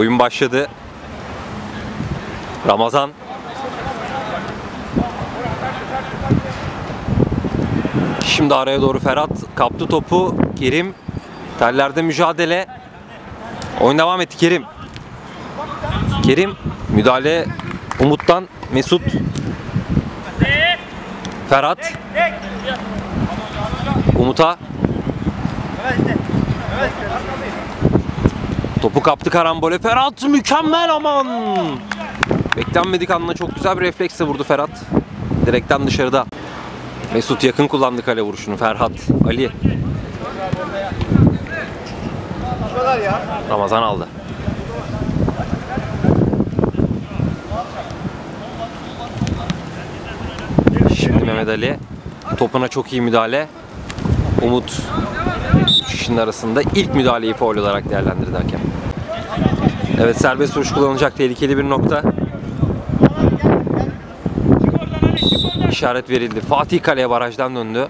Oyun başladı. Ramazan. Şimdi araya doğru Ferhat kaptı topu. Kerim. Tellerde mücadele. Oyun devam etti Kerim. Kerim. Müdahale Umut'tan. Mesut. Ferhat. Umut'a. Topu kaptı karambole. Ferhat mükemmel aman. Beklenmedik anda çok güzel bir refleksle vurdu Ferhat. Direkten dışarıda. Mesut yakın kullandı kale vuruşunu. Ferhat, Ali. Ramazan aldı. Şimdi Mehmet Ali. Topuna çok iyi müdahale. Umut kişinin arasında ilk müdahaleyi faul olarak değerlendirdi hakem. Evet, serbest vuruş kullanılacak, tehlikeli bir nokta. İşaret verildi. Fatih kaleye barajdan döndü.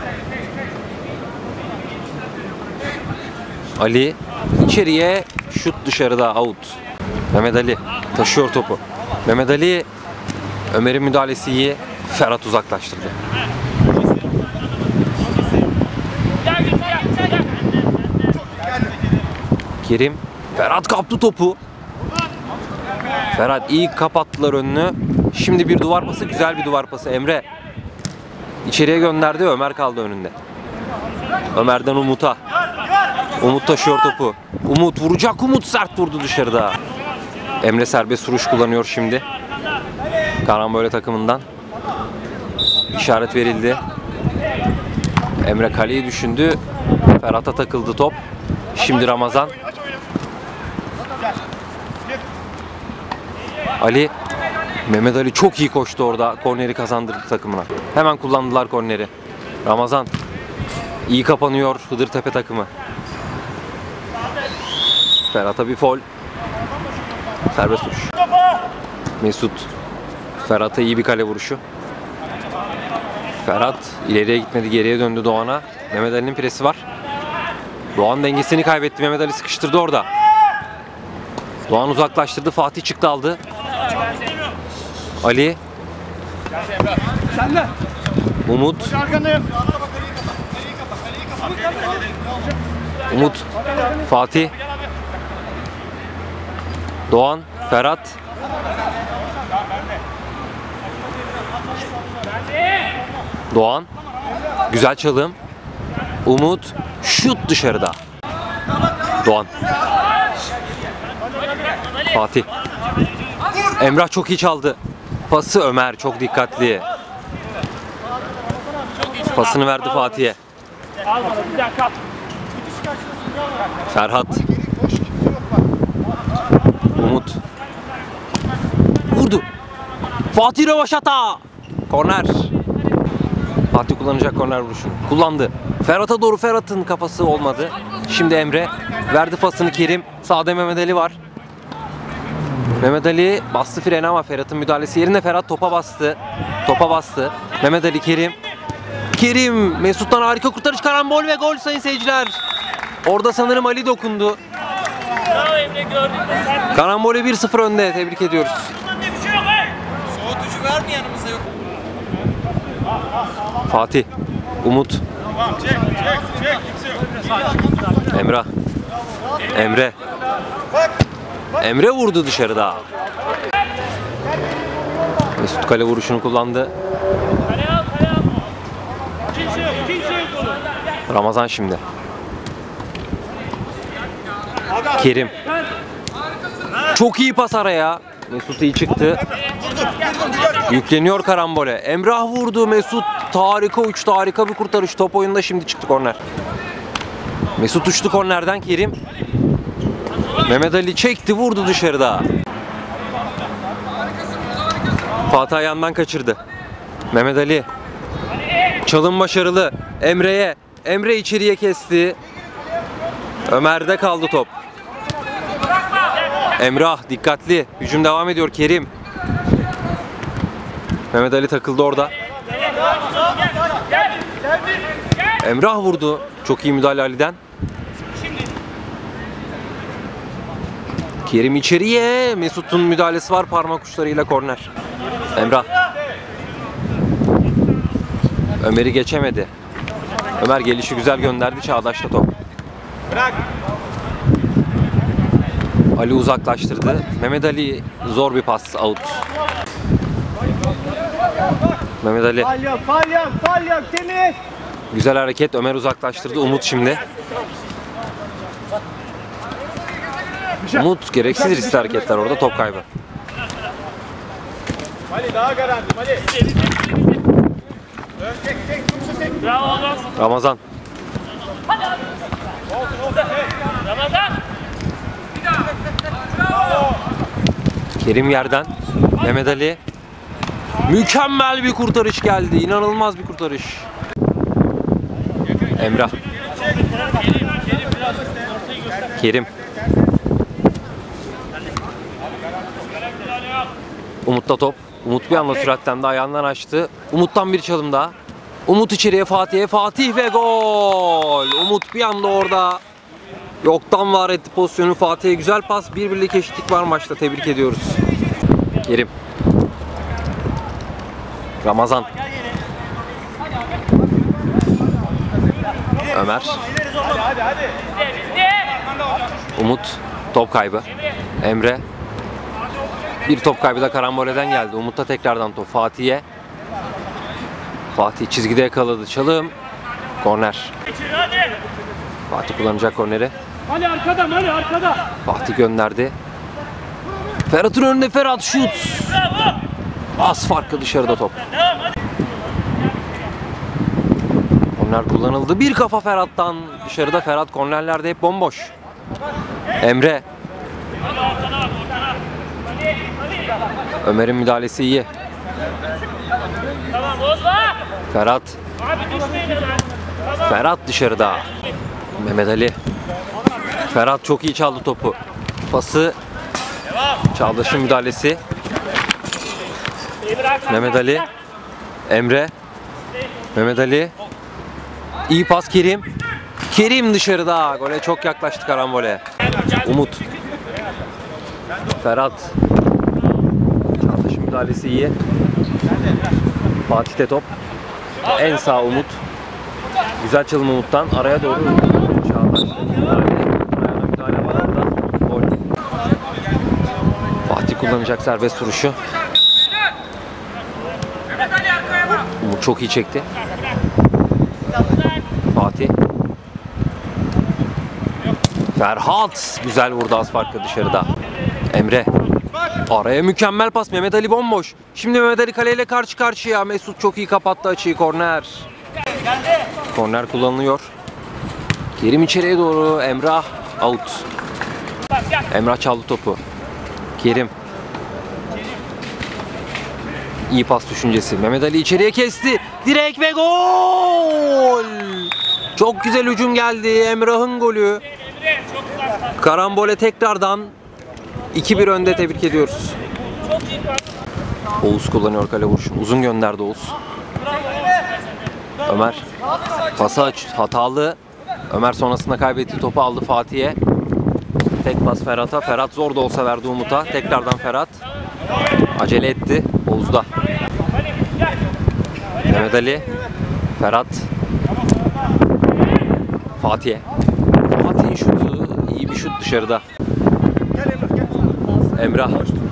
Ali içeriye, şut dışarıda, out. Mehmet Ali taşıyor topu. Mehmet Ali, Ömer'in müdahalesi iyi. Ferhat uzaklaştırdı. Kerim, Ferhat kaptı topu. Ferhat iyi kapattılar önünü. Şimdi bir duvar pası, güzel bir duvar pası. Emre içeriye gönderdi, Ömer kaldı önünde. Ömer'den Umut'a. Umut taşıyor topu. Umut vuracak, Umut sert vurdu dışarıda. Emre serbest vuruş kullanıyor şimdi. Karambole takımından. İşaret verildi. Emre kaleyi düşündü. Ferhat'a takıldı top. Şimdi Ramazan. Ali. Mehmet Ali çok iyi koştu orada. Korneri kazandırdı takımına. Hemen kullandılar korneri. Ramazan. İyi kapanıyor Hıdırtepe takımı. Ferhat'a bir faul. Serbest vuruş. Mesut. Ferhat'a iyi bir kale vuruşu. Ferhat ileriye gitmedi, geriye döndü Doğan'a. Mehmet Ali'nin presi var. Doğan dengesini kaybetti. Mehmet Ali sıkıştırdı orada. Doğan uzaklaştırdı. Fatih çıktı aldı. Ali. Umut. Umut. Fatih. Doğan. Ferhat. Doğan. Güzel çalım. Umut. Şut dışarıda. Doğan. Fatih. Emrah çok iyi çaldı. Pası Ömer çok dikkatli. Pasını verdi Fatih'e. Ferhat. Umut. Vurdu. Fatih rövaşata. Korner. Fatih kullanacak korner vuruşunu. Kullandı. Ferhat'a doğru, Ferhat'ın kafası olmadı. Şimdi Emre. Verdi pasını Kerim. Sağda Mehmet Ali var. Mehmet Ali bastı freni ama Ferhat'ın müdahalesi yerine Ferhat topa bastı. Topa bastı. Mehmet Ali, Kerim. Kerim. Mesut'tan harika kurtarış, karambol ve gol sayın seyirciler. Orada sanırım Ali dokundu. Karambole 1-0 önde. Tebrik ediyoruz. Soğutucu var mı yanımızda, yok? Fatih. Umut. Emrah. Emre. Emre vurdu dışarıda. Mesut kale vuruşunu kullandı. Ramazan şimdi. Kerim. Çok iyi pas araya. Mesut iyi çıktı. Yükleniyor karambole. Emrah vurdu. Mesut harika uçtu. Harika bir kurtarış. Top oyunda, şimdi çıktı korner. Mesut uçtu kornerden. Kerim. Mehmet Ali çekti, vurdu dışarıda. Fatih ayağından kaçırdı. Mehmet Ali. Çalım başarılı. Emre'ye. Emre içeriye kesti. Ömer'de kaldı top. Emrah dikkatli. Hücum devam ediyor. Kerim. Mehmet Ali takıldı orada. Emrah vurdu. Çok iyi müdahale Ali'den. Kerim içeriye. Mesut'un müdahalesi var parmak uçlarıyla korner. Emrah. Ömer'i geçemedi. Ömer gelişi güzel gönderdi. Çağdaş'ta top. Bırak. Ali uzaklaştırdı. Mehmet Ali zor bir pas, out. Mehmet Ali. Fal yok, temiz. Güzel hareket. Ömer uzaklaştırdı. Umut şimdi. Umut gereksiz riskli hareketler orada, top kaybı. Mali daha garanti, Mali. Bravo oğlum. Ramazan. Ramazan. Kerim yerden. Mehmet Ali. Mükemmel bir kurtarış geldi. İnanılmaz bir kurtarış. Emrah. Kerim. Umut'ta top. Umut bir anda süratten de ayağından açtı. Umut'tan bir çalım daha. Umut içeriye Fatih'e. Fatih ve gol. Umut bir anda orada yoktan var etti pozisyonu. Fatih'e güzel pas. Bir birlik eşitlik var maçta. Tebrik ediyoruz. Kerim. Ramazan. Ömer. Hadi. Umut. Top kaybı. Emre. Bir top kaybı da karamboleden geldi. Umut'ta tekrardan top Fatih'e. Fatih çizgide yakaladı. Çalım. Korner. Fatih kullanacak korneri. Mali arkada, Mali arkada. Fatih gönderdi. Ferhat'ın önünde Ferhat şut. Az farklı dışarıda top. Korner kullanıldı. Bir kafa Ferhat'tan dışarıda. Ferhat kornerlerde hep bomboş. Emre. Ömer'in müdahalesi iyi. Tamam bozma. Ferhat. Abi düşmeyin hemen. Tamam. Ferhat dışarıda. Mehmet Ali. Ferhat çok iyi çaldı topu. Pası. Çağdaş'ın müdahalesi. Mehmet Ali. Emre. Mehmet Ali. İyi pas Kerim. Kerim dışarıda. Gole çok yaklaştı karambole. Umut. Ferhat. Çağdaş'ın müdahalesi iyi. Fatih'te top. En sağ Umut. Güzel çalım Umut'tan. Araya doğru Çağdaş. Ayağına müdahale var orada. Gol. Fatih kullanacak serbest vuruşu. Umut çok iyi çekti. Fatih. Ferhat. Güzel vurdu az farklı dışarıda. Emre. Araya mükemmel pas. Mehmet Ali bomboş. Şimdi Mehmet Ali kaleyle karşı karşıya. Mesut çok iyi kapattı açıyı. Korner. Korner kullanılıyor. Kerim içeriye doğru. Emrah out. Emrah çaldı topu. Kerim. İyi pas düşüncesi. Mehmet Ali içeriye kesti. Direkt ve gol. Çok güzel hücum geldi. Emrah'ın golü. Karambole tekrardan 2-1 önde, tebrik ediyoruz. Oğuz kullanıyor kale vuruşunu. Uzun gönderdi Oğuz. Ömer. Pası hatalı. Ömer sonrasında kaybettiği topu aldı Fatih'e. Tek pas Ferhat'a. Ferhat zor da olsa verdi Umut'a. Tekrardan Ferhat. Acele etti. Oğuz'da. Mehmet Ali. Ferhat. Fatih'e. Fatih'in şutu. İyi bir şut dışarıda. Emrah.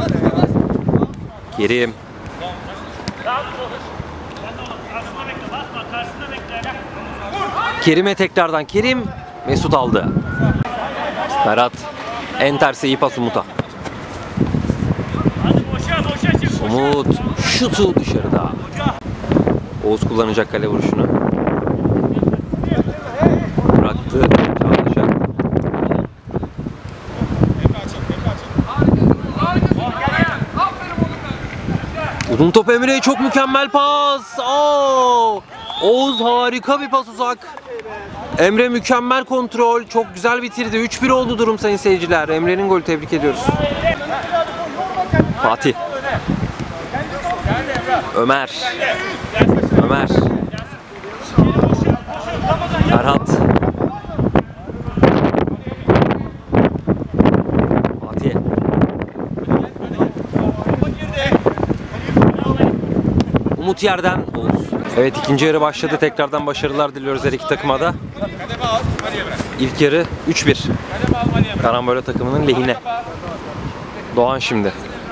Kerim. Kerim'e tekrardan. Kerim. Mesut aldı. Ferhat. En tersi iyi pas Umut'a. Umut. Şutu dışarıda. Oğuz kullanacak kale vuruşunu. Bıraktı. Çağdaş'a. Uzun top Emre'ye, çok mükemmel pas. Oğuz harika bir pas uzak. Emre mükemmel kontrol. Çok güzel bitirdi. 3-1 oldu durum sayın seyirciler. Emre'nin golü, tebrik ediyoruz. Fatih. Ömer. Ömer. Ferhat. Fatih. Umut yerden. Oğuz. Evet, ikinci yarı başladı. Tekrardan başarılar diliyoruz her iki takıma da. İlk yarı 3-1. Karambole takımının lehine. Doğan şimdi.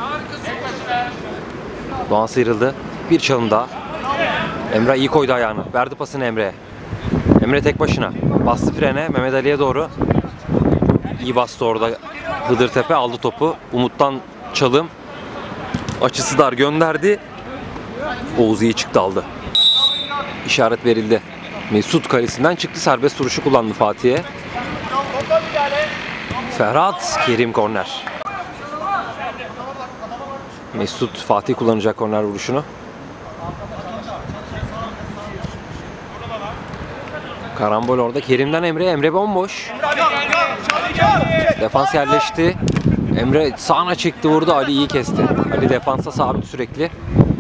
Doğan sıyrıldı. Bir çalım daha. Emre iyi koydu ayağını. Verdi pasını Emre'ye. Emre tek başına. Bastı frene Mehmet Ali'ye doğru. İyi bastı orada. Hıdırtepe aldı topu. Umut'tan çalım. Açısı dar gönderdi. Oğuz iyi çıktı, aldı. İşaret verildi. Mesut kalesinden çıktı. Serbest vuruşu kullandı Fatih'e. Ferhat, Kerim korner. Mesut, Fatih kullanacak korner vuruşunu. Karambol orada. Kerim'den Emre. Emre bomboş. Defans yerleşti. Emre sağına çekti, vurdu. Ali iyi kesti. Ali defansa sabit sürekli.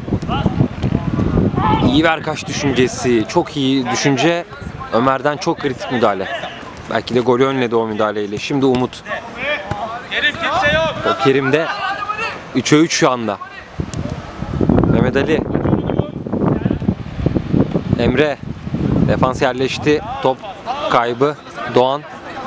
İyi verkaç düşüncesi. Çok iyi düşünce. Ömer'den çok kritik müdahale. Belki de golü önledi o müdahaleyle. Şimdi Umut. Kerim kimse yok. O Kerim'de 3'e 3 şu anda. Mehmet Ali. Emre. Defans yerleşti. Top kaybı. Doğan.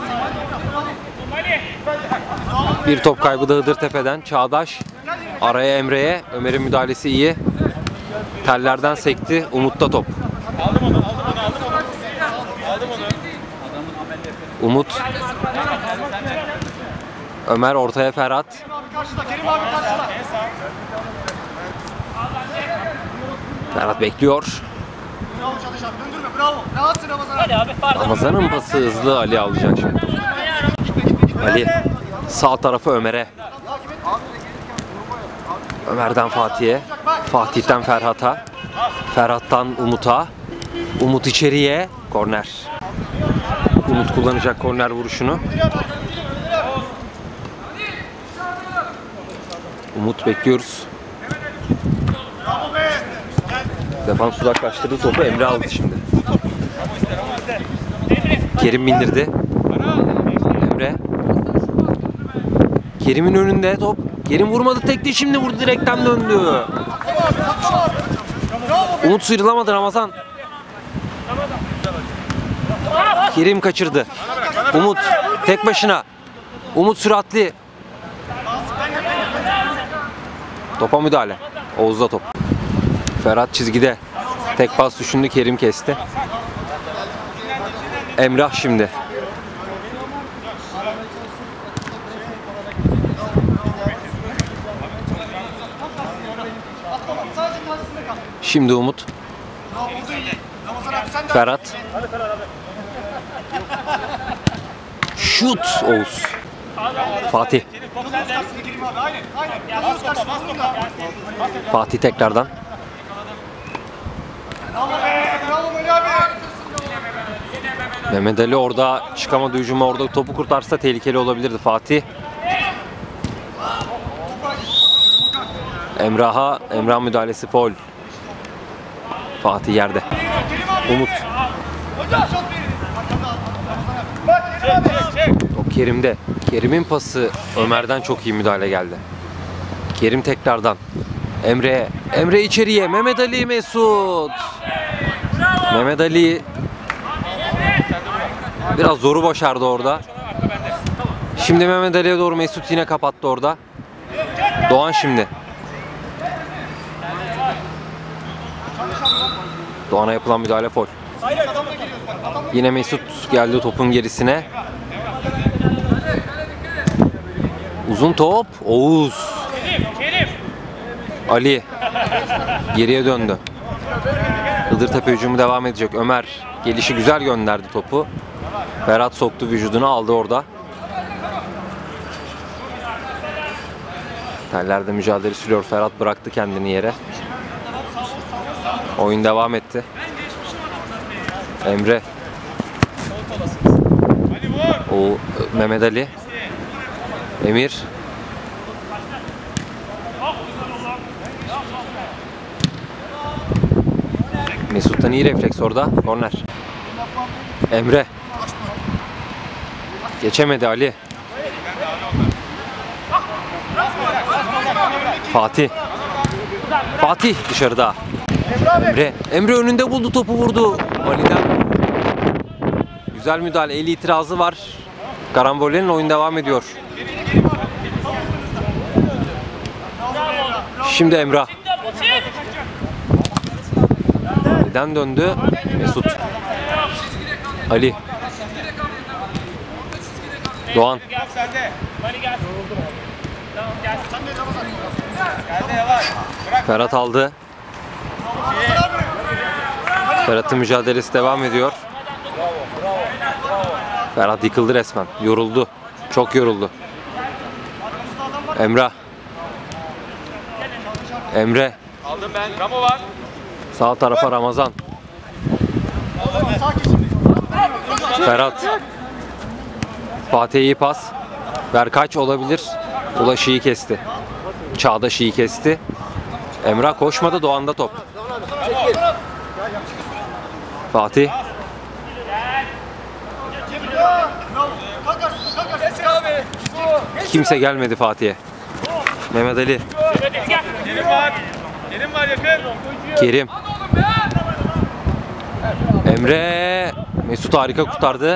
Bir top kaybı da Hıdırtepe'den. Çağdaş. Araya Emre'ye. Ömer'in müdahalesi iyi. Tellerden sekti. Umut'ta top. Umut. Ömer ortaya Ferhat. Ferhat bekliyor. Hadi abi pardon. Ramazan'ın pası hızlı, Ali alacak şimdi. Ali sağ tarafı Ömer'e. Ömer'den Fatih'e. Fatih'ten Ferhat'a. Ferhat'tan Umut'a. Umut içeriye. Korner. Umut kullanacak korner vuruşunu. Umut bekliyoruz. Defans uzaklaştırdı topu. Emre aldı şimdi. Kerim bindirdi. Emre. Kerim'in önünde top. Kerim vurmadı, tekti, şimdi vurdu, direkten döndü. Umut sıyrılamadı, Ramazan. Kerim kaçırdı. Umut tek başına. Umut süratli. Topa müdahale. Oğuz'da top. Ferhat çizgide. Tek pas düşündü, Kerim kesti. Emrah şimdi. Şimdi Umut. Ferhat. Şut Oğuz. Fatih. Fatih tekrardan. Mehmet Ali orada çıkamadı hücuma, orada topu kurtarsa tehlikeli olabilirdi Fatih. Emrah müdahalesi faul. Fatih yerde. Umut. Top Kerim'de. Kerim'in pası, Ömer'den çok iyi müdahale geldi. Kerim tekrardan. Emre içeriye. Mehmet Ali, Mesut. Mehmet Ali biraz zoru başardı orada. Şimdi Mehmet Ali'ye doğru, Mesut yine kapattı orada. Doğan şimdi. Doğan'a yapılan müdahale faul. Yine Mesut geldi topun gerisine. Uzun top. Oğuz. Ali geriye döndü. Hıdırtepe hücumu devam edecek. Ömer gelişi güzel gönderdi topu. Ferhat soktu vücudunu, aldı orada. Tellerde mücadele sürüyor. Ferhat bıraktı kendini yere. Oyun devam etti. Emre. O Mehmet Ali. Emir. Mesut'tan iyi refleks orada. Korner. Emre. Geçemedi Ali. Fatih. Fatih dışarıda. Emre önünde buldu, topu vurdu. Ali'den güzel müdahale, eli itirazı var. Karambollerin oyun devam ediyor. Şimdi Emrah. Ali'den döndü. Mesut. Ali. Doğan. Mani gelsin. Tamam gelsin. Geldi yavaş. Bırak. Ferhat aldı. Ferhat'ın mücadelesi devam ediyor. Ferhat yıkıldı resmen. Yoruldu. Çok yoruldu. Emrah. Emre. Aldım ben. Ramo var. Sağ tarafa Ramazan. Ferhat. Fatih iyi pas. Berkaç olabilir. Ulaş iyi kesti. Çağdaş iyi kesti. Emrah koşmadı, Doğan'da top. Fatih. Kimse gelmedi Fatih'e. Mehmet Ali. Kerim var. Kerim var yakın. Kerim. Emre. Mesut harika kurtardı.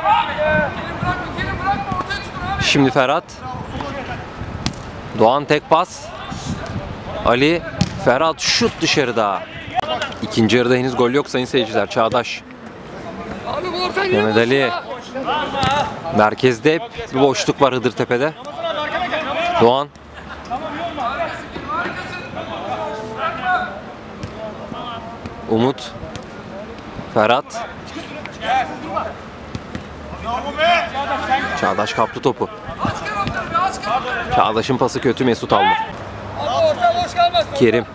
Şimdi Ferhat. Doğan tek pas. Ali. Ferhat şut dışarıda. İkinci yarıda henüz gol yok sayın seyirciler. Çağdaş. Mehmet Ali. Merkezde hep bir boşluk var Hıdırtepe'de. Doğan. Umut. Ferhat. Çağdaş kaptı topu. Çağdaş'ın pası kötü, Mesut aldı. Kerim.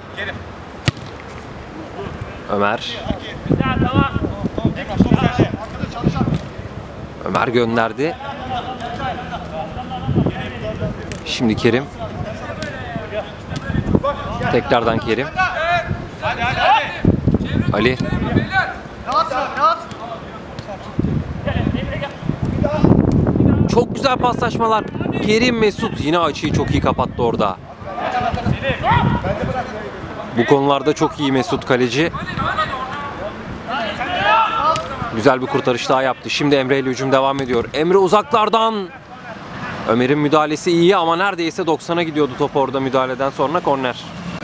Ömer. Güzel tamam. Ömer gönderdi. Şimdi Kerim. Tekrardan Kerim. Hadi hadi hadi. Ali. Çok güzel paslaşmalar. Kerim, Mesut yine açıyı çok iyi kapattı orada. Bu konularda çok iyi Mesut kaleci. Güzel bir kurtarış daha yaptı. Şimdi Emre ile hücum devam ediyor. Emre uzaklardan. Ömer'in müdahalesi iyi ama neredeyse 90'a gidiyordu top orada müdahaleden sonra, korner.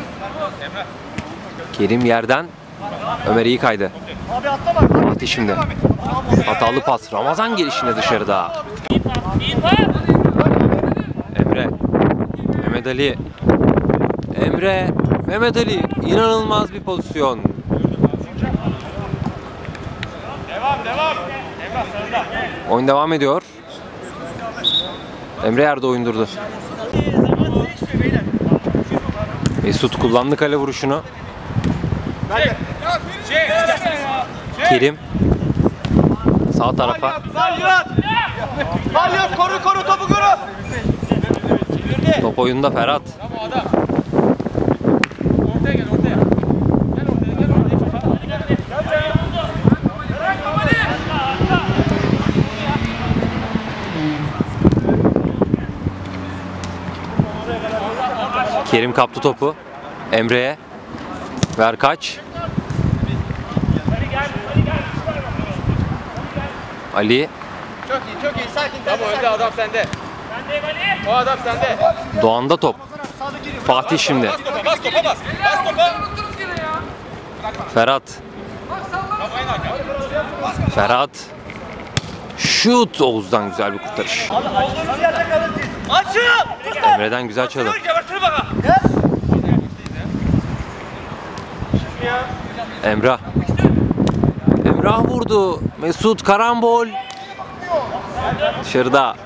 Kerim yerden. Ömer iyi kaydı. Fatih şimdi. Hatalı pas. Ramazan gelişine dışarıda. İyi pas. Emre. Mehmet Ali. Emre. Mehmet Ali. İnanılmaz bir pozisyon. Devam. Emrah sarıda. Oyun devam ediyor. Emre yerde oyun durdu. Mesut kullandı kale vuruşunu. Kerim. Sağ tarafa. Var koru topu koru. Top oyunda Ferhat. Ortaya gel ortaya. Gel ortaya. Kerim kaptı topu. Emre'ye. Ver kaç. Ali. Çok iyi sakin. Tamam önde adam sende. O adam sende. Doğan'da top. Fatih şimdi. Bas topa. Ferhat. Ferhat. Şut. Oğuz'dan güzel bir kurtarış. Açıl. Emre'den güzel çalım. Gebertin bana. Emrah. Emrah vurdu. Mesut karambol. Dışarıda.